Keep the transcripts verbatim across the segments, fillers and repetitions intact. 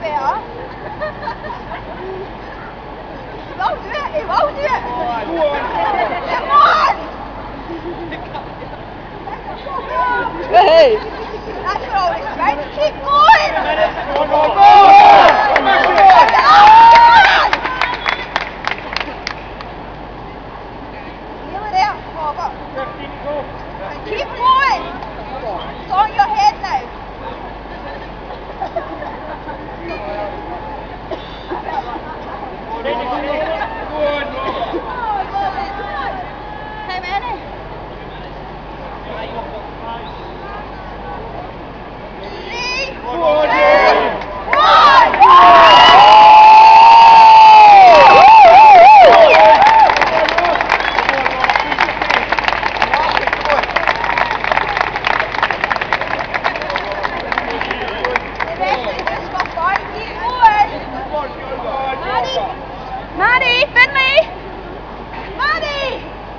better. He won't do it, he won't do it. Come on! Hey! That's what I was trying to keep going! Come on, go! Kneel it out, Robert. Keep going! It's on your head now. Hey, Manny. Three, two, one! Maddie, Finley! Maddie!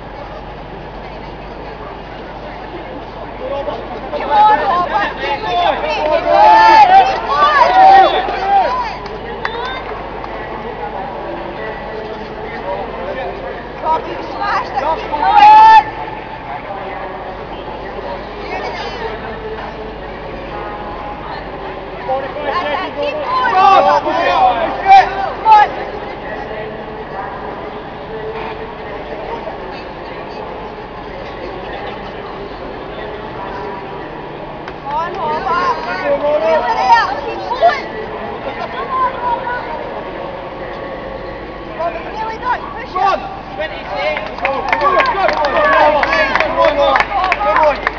Come on, Robert! Keep going! Keep going! Robbie, you smashed it! Keep going! That's it! Keep going, Robert! Come on! On, Robert! Feel it out! Keep going! Come on, Robert! Robert, you nearly got it. Push it! twenty-six! Come on, come on, come on! Come on!